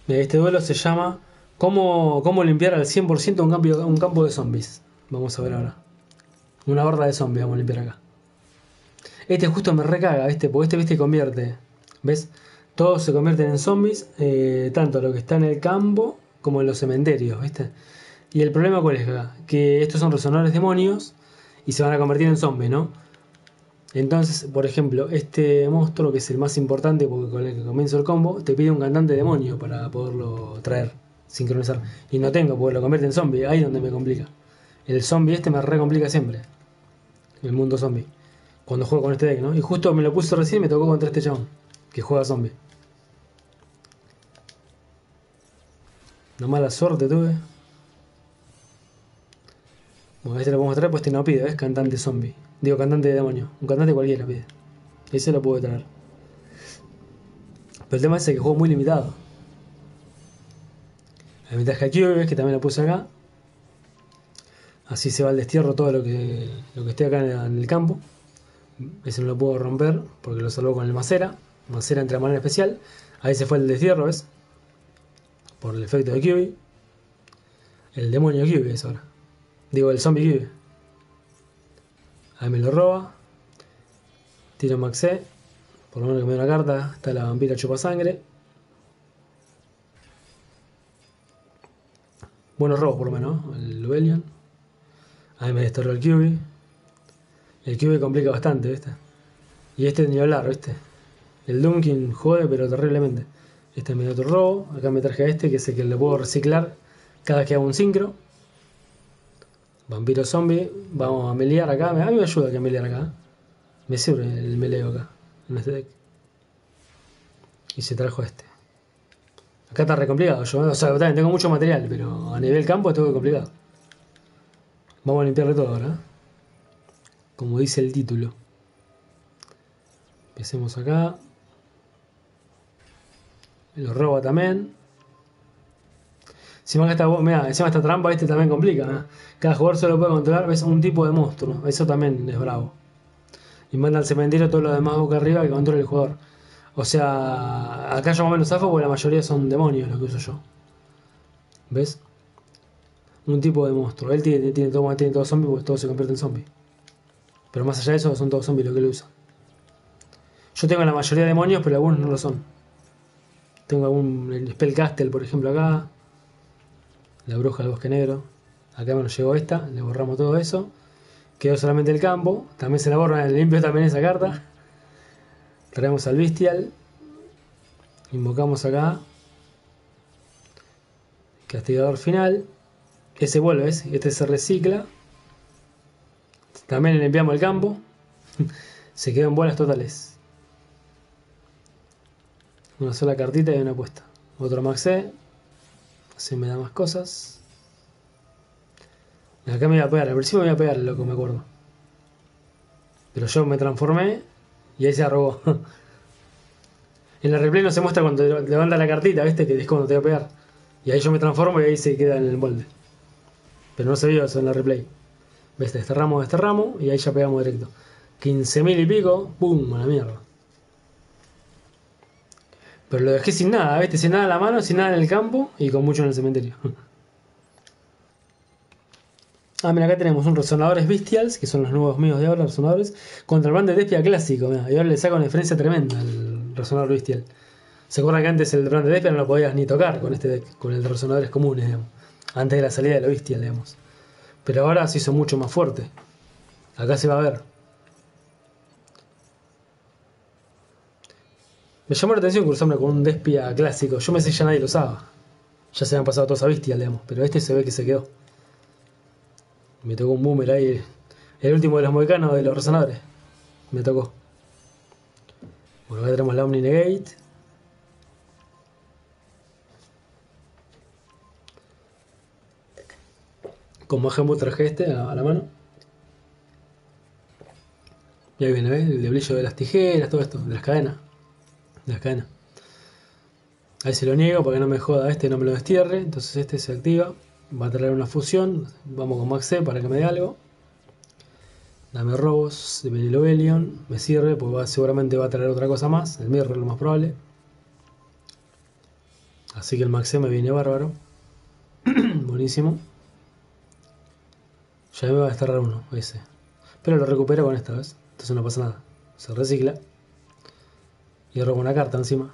Mira, este duelo se llama ¿Cómo limpiar al 100% un campo de zombies? Vamos a ver ahora. Una horda de zombies vamos a limpiar acá. Este justo me recaga, ¿viste? Porque este, ¿viste? Convierte. ¿Ves? Todos se convierten en zombies, tanto lo que está en el campo como en los cementerios, ¿viste? Y el problema cuál es acá, que estos son resonadores demonios y se van a convertir en zombies, ¿no? Entonces, por ejemplo, este monstruo, que es el más importante porque con el que comienzo el combo, te pide un cantante demonio para poderlo traer, sincronizar. Y no tengo, porque lo convierte en zombie, ahí es donde me complica. El zombie este me re complica siempre, el mundo zombie, cuando juego con este deck, ¿no? Y justo me lo puse recién y me tocó contra este chabón, que juega zombie. No mala suerte tuve. Bueno, este lo podemos traer, pues este no pide, ¿ves? Cantante zombie. Digo, cantante de demonio. Un cantante cualquiera pide. Ese lo puedo traer. Pero el tema es que juego muy limitado. Mientras que aquí ves que también lo puse acá. Así se va al destierro todo lo que esté acá en el campo. Ese no lo puedo romper porque lo salvo con el macera. Macera entra de manera especial. Ahí se fue el destierro, ¿ves? Por el efecto de Kyuubi. El demonio Kyuubi es ahora. Digo, el zombie Kyuubi. Ahí me lo roba. Tiro Maxé. Por lo menos que me da una carta. Está la vampira chupa sangre. Buenos robos por lo menos, ¿no? El Lubelion. Ahí me desterró el Kyuubi. El Kyuubi complica bastante, ¿viste? Y este ni hablar, ¿viste? El Dunkin jode, pero terriblemente. Este me dio otro robo. Acá me traje a este, que es el que le puedo reciclar cada vez que hago un sincro. Vampiro zombie. Vamos a melear acá. A mí me ayuda que melear acá. Me sirve el meleo acá, en este deck. Y se trajo este. Acá está re complicado. Yo, o sea, también tengo mucho material, pero a nivel campo estuvo complicado. Vamos a limpiarle todo ahora, ¿eh? Como dice el título. Empecemos acá. Lo roba también. Encima esta trampa este también complica, ¿eh? Cada jugador solo puede controlar, ves, un tipo de monstruo. Eso también es bravo. Y manda al cementerio todo lo demás boca arriba que controle el jugador. O sea, acá yo más o menos zafo porque la mayoría son demonios lo que uso yo. ¿Ves? Un tipo de monstruo. Él tiene todo zombie porque todo se convierte en zombie. Pero más allá de eso, son todos zombies lo que él usa. Yo tengo la mayoría de demonios, pero algunos no lo son. Tengo el Spellcastle, por ejemplo, acá. La bruja del bosque negro. Acá me nos llegó esta. Le borramos todo eso. Quedó solamente el campo. También se la borra. Le limpio también esa carta. Traemos al Bestial. Invocamos acá. Castigador final. Ese vuelve, ¿ves? Este se recicla. También le limpiamos el campo. Se quedó en bolas totales. Una sola cartita y una apuesta. Otro maxé. Así me da más cosas. Acá me iba a pegar. Al principio me iba a pegar, loco, me acuerdo. Pero yo me transformé y ahí se robó. En la replay no se muestra cuando levanta la cartita, ¿viste? Que es cuando te va a pegar. Y ahí yo me transformo y ahí se queda en el molde. Pero no se vio eso en la replay. ¿Ves? Desterramos y ahí ya pegamos directo. 15.000 y pico. ¡Pum! A la mierda. Pero lo dejé sin nada, ¿viste? Sin nada en la mano, sin nada en el campo y con mucho en el cementerio. Ah, mira, acá tenemos un resonadores Bestials, que son los nuevos míos de ahora, resonadores, contra el Brand de Despia clásico, mirá, y ahora le saca una diferencia tremenda al resonador Bestial. ¿Se acuerdan que antes el Brand de Despia no lo podías ni tocar con este deck, con el de resonadores comunes, digamos? Antes de la salida de lo Bestial, digamos. Pero ahora se hizo mucho más fuerte. Acá se va a ver. Me llamó la atención cruzarme con un Despia clásico. Yo me sé que ya nadie lo usaba. Ya se habían pasado todos a Bestial, digamos. Pero este se ve que se quedó. Me tocó un boomer ahí. El último de los mohicanos de los resonadores. Me tocó. Bueno, acá tenemos la Omni Negate. Con Majembu traje este a la mano. Y ahí viene, ¿ves? El de brillo de las tijeras, todo esto, de las cadenas. De las cadenas. Ahí se lo niego para que no me joda este y no me lo destierre. Entonces este se activa. Va a traer una fusión. Vamos con Max E para que me dé algo. Dame robos de Benilobelion. Me sirve porque seguramente va a traer otra cosa más. El Mirror, lo más probable. Así que el Maxé me viene bárbaro. Buenísimo. Ya me va a desterrar uno, ese. Pero lo recupero con esta vez. Entonces no pasa nada. Se recicla. Y robo una carta encima.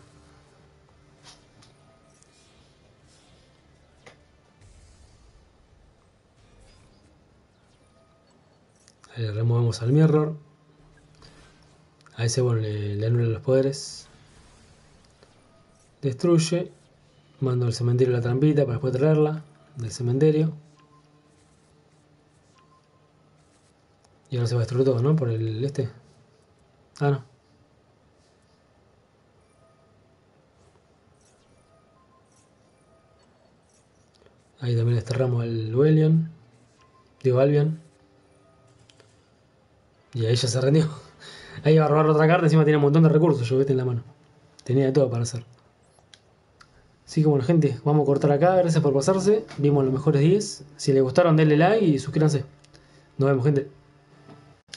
Ahí le removemos al Mirror. A ese, bueno, le anula los poderes. Destruye. Mando al cementerio la trampita para después traerla del cementerio. Y ahora se va a destruir todo, ¿no? Por el este. Ah, no. Ahí también desterramos al Duelion. Digo, Albion. Y ahí ya se rendió. Ahí va a robar otra carta. Encima tiene un montón de recursos. Yo vete en la mano. Tenía de todo para hacer. Así que bueno, gente, vamos a cortar acá. Gracias por pasarse. Vimos los mejores 10. Si les gustaron, denle like y suscríbanse. Nos vemos, gente.